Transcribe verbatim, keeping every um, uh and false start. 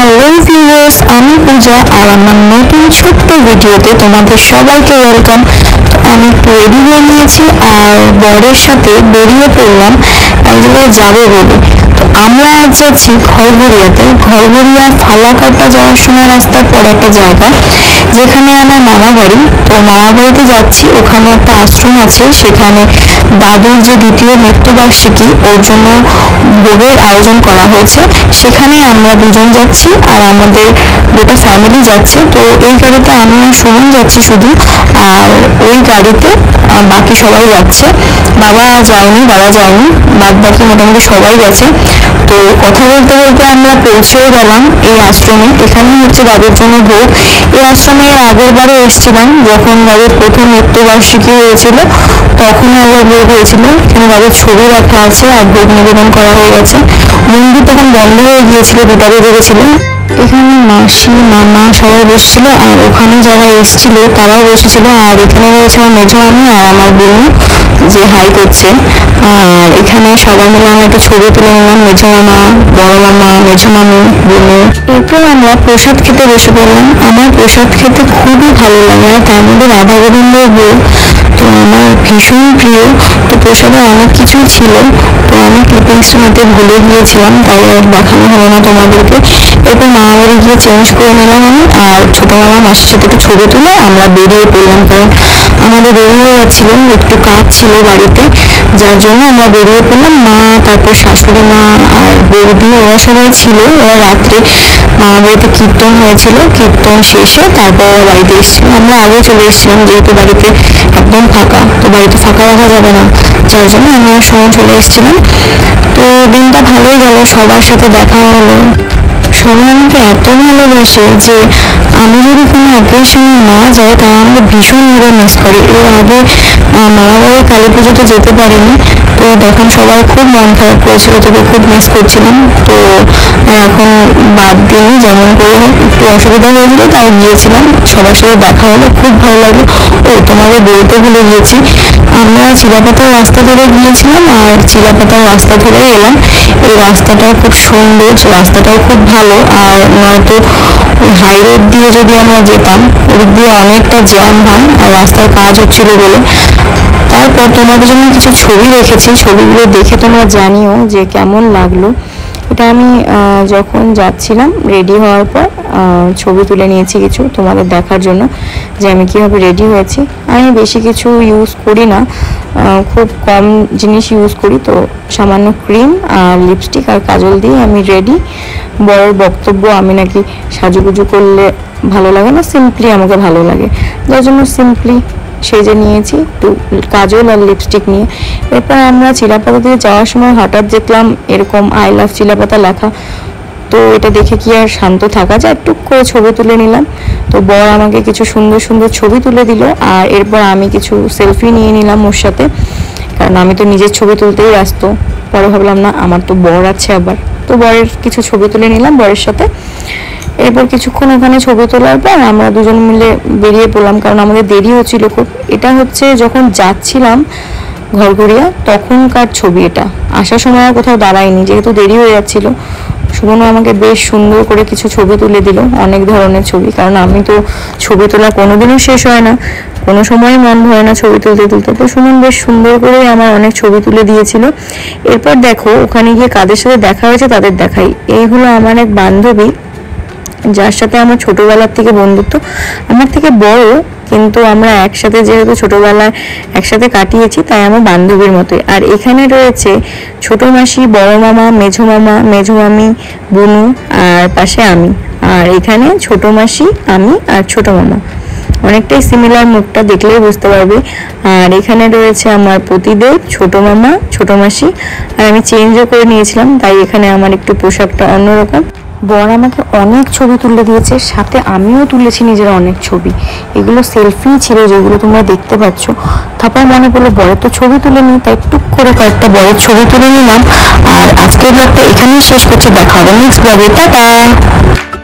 Hello viewers, আমি পূজা আর আমার নতুন ছোট্ট ভিডিওতে তোমাদের সবাইকে ওয়েলকাম। তো আমি রেডি হয়ে নিয়েছি আর বরের সাথে বেরিয়ে পড়লাম এক জায়গায় যাবো বলে। তো আমরা আজ যাচ্ছি ঘরঘরিয়াতে। ঘরঘরিয়া ফালাকাটা যাওয়ার সময় রাস্তার পর একটা জায়গা যেখানে আমার মামা বাড়ি। তো মামা বাড়িতে যাচ্ছি, ওখানে একটা আশ্রম আছে, সেখানে দাদুর যে দ্বিতীয় মৃত্যুবার্ষিকী ওর জন্য ভোগের আয়োজন করা হয়েছে। সেখানে আমরা দুজন যাচ্ছি আর আমাদের দুটো ফ্যামিলি যাচ্ছে। তো এই গাড়িতে আমি আর সুমন যাচ্ছি শুধু, আর ওই গাড়িতে বাকি সবাই যাচ্ছে। বাবা যায়নি, বাবা যায়নি, বাদ বাকি মোটামুটি সবাই গেছে। তো কথা বলতে বলতে আমরা পৌঁছেও গেলাম এই আশ্রমে। এখানেই হচ্ছে দাদুর জন্য ভোগ। এই আশ্রমে আগের বারে এসেছিলাম যখন দাদুর প্রথম মৃত্যুবার্ষিকী হয়েছিল, তখন একবার ভোগ হয়েছিল। এখানে দাদুর ছবি রাখা আছে আর ভোগ নিবেদন করা হয়ে গেছে। মন্দির তখন বন্ধ হয়ে গিয়েছিল, দুটা বেজে গেছিল। এখানে মাসি মামা সবাই বসেছিল আর ওখানে যারা এসেছিল তারাও বসেছিল। আর এখানে রয়েছে আমার মেজো মামি আর আমার বোন যে হাই করছে। আর এখানে সবাই মিলে আমরা একটা ছবি তুলে নিলাম, মেজো মামা, বড় মামা, মেজো মামি, বোনে। এরপর আমরা প্রসাদ খেতে বসে পড়লাম। আমার প্রসাদ খেতে খুবই ভালো লাগে, আর তার মধ্যে রাধা গোবিন্দের ভোগ তো আমার ভীষণ প্রিয়। তো প্রসাদে অনেক কিছুই ছিল, তো আমি ক্লিপিংসটা নিতে ভুলে গিয়েছিলাম, তাই আর দেখানো হলো না তোমাদেরকে। এরপর মামা বাড়ি গিয়ে চেঞ্জ করে নিলাম আমি, আর ছোটো মামা মাসির সাথে একটু ছবি তুলে আমরা বেরিয়ে পড়লাম, কারণ আমাদের দেরি হয়ে যাচ্ছিল, একটু কাজ ছিল বাড়িতে, যার জন্য আমরা বেরিয়ে পড়লাম। মা, তারপর শাশুড়ি মা আর বৌদি ওরা সবাই ছিল। ওরা রাত্রে মামা বাড়িতে কীর্তন হয়েছিল, কীর্তন শেষে তারপর ওরা বাড়িতে এসেছিল। আমরা আগে চলে এসেছিলাম যেহেতু বাড়িতে একদম ফাঁকা, তো বাড়িতে ফাঁকা রাখা যাবে না, যার জন্য আমরা সময় চলে এসেছিলাম। তো দিনটা ভালোই গেল, সবার সাথে দেখা হলো। সবাই আমাকে এত ভালোবাসে যে আমি যদি কোনো অকেশনে না যাই তারা আমাকে ভীষণভাবে মিস করে। এর আগে মামা বাড়ি কালী পুজোতে যেতে পারিনি, তো তখন সবাই খুব মন খারাপ করেছিল, তোকে খুব মিস করছিলাম। তো এখন বাদ দিয়ে যেমন করে একটু অসুবিধা হয়েছিল তাই গিয়েছিলাম, সবার সাথে দেখা হলো, খুব ভালো লাগলো। ও তোমাকে বলতে ভুলে গিয়েছি, আমরা চিলাপাতার রাস্তা ধরে গিয়েছিলাম আর চিলাপাতার রাস্তা ধরেই এলাম। এই রাস্তাটাও খুব সুন্দর, রাস্তাটাও খুব ভালো। আর নয়তো হাই রোড দিয়ে যদি আমরা যেতাম ওদিক দিয়ে অনেকটা জ্যাম হয়, আর রাস্তার কাজ হচ্ছিল বলে। তারপর তোমাদের জন্য কিছু ছবি রেখেছি, ছবিগুলো দেখে তোমরা জানিও যে কেমন লাগলো। এটা আমি যখন যাচ্ছিলাম রেডি হওয়ার পর ছবি তুলে নিয়েছি কিছু তোমাদের দেখার জন্য যে আমি কীভাবে রেডি হয়েছি। আমি বেশি কিছু ইউজ করি না, খুব কম জিনিস ইউজ করি। তো সামান্য ক্রিম আর লিপস্টিক আর কাজল দিয়ে আমি রেডি। বড়োর বক্তব্য আমি নাকি সাজুগুজু করলে ভালো লাগে না, সিম্পলি আমাকে ভালো লাগে, যার জন্য সিম্পলি সেজে নিয়েছি একটু কাজল আর লিপস্টিক নিয়ে। এরপর আমরা চিলাপাতা দিয়ে যাওয়ার সময় হঠাৎ দেখলাম এরকম আই লাভ চিলাপাতা লেখা। তো এটা দেখে কি আর শান্ত থাকা যায়, একটু করে ছবি তুলে নিলাম। তো বর আমাকে কিছু সুন্দর সুন্দর ছবি তুলে দিল, আর এরপর আমি কিছু সেলফি নিয়ে নিলাম ওর সাথে, কারণ আমি তো নিজের ছবি তুলতেই ব্যস্ত। পরে ভাবলাম না, আমার তো বর আছে আবার, তো বরের কিছু ছবি তুলে নিলাম বরের সাথে। এরপর কিছুক্ষণ ওখানে ছবি তোলার পর আমরা দুজন মিলে বেরিয়ে পড়লাম, কারণ আমাদের দেরি হচ্ছিল খুব। এটা হচ্ছে যখন যাচ্ছিলাম ঘরঘরিয়া তখনকার ছবি, এটা আসার সময় কোথাও দাঁড়ায়নি যেহেতু দেরি হয়ে যাচ্ছিল। সুমনও আমাকে বেশ সুন্দর করে কিছু ছবি তুলে দিল, অনেক ধরনের ছবি, কারণ আমি তো ছবি তোলা কোনোদিনও শেষ হয় না, কোনো সময় মন ভরে না ছবি তুলতে তুলতে। তো সুমন বেশ সুন্দর করে আমার অনেক ছবি তুলে দিয়েছিল। এরপর দেখো ওখানে গিয়ে কাদের সাথে দেখা হয়েছে তাদের দেখাই। এই হলো আমার এক বান্ধবী যার সাথে আমার ছোটবেলার থেকে বন্ধুত্ব, আমার থেকে বড়, কিন্তু আমরা একসাথে যেহেতু ছোটবেলায় একসাথে কাটিয়েছি তাই আমার বান্ধবীর মতোই। আর এখানে রয়েছে ছোট মাসি, বড় মামা, মেঝো মামা, মেঝো মামি, বুনু, আর পাশে আমি। আর এখানে ছোট মাসি, আমি আর ছোট মামা, অনেকটাই সিমিলার, মুখটা দেখলেই বুঝতে পারবে। আর এখানে রয়েছে আমার পতিদেব, ছোট মামা, ছোট মাসি। আর আমি চেঞ্জও করে নিয়েছিলাম, তাই এখানে আমার একটু পোশাকটা অন্যরকম। বর আমাকে অনেক ছবি তুলে দিয়েছে, সাথে আমিও তুলেছি নিজের অনেক ছবি। এগুলো সেলফি ছিল যেগুলো তোমরা দেখতে পাচ্ছ। তারপর মনে পড়লো বরের তো ছবি তুলে নিই, তাই টুক করে কয়েকটা বরের ছবি তুলে নিলাম। আর আজকের ব্লগটা এখানেই শেষ করছি, দেখা হবে নেক্সট ব্লগে, টাটা।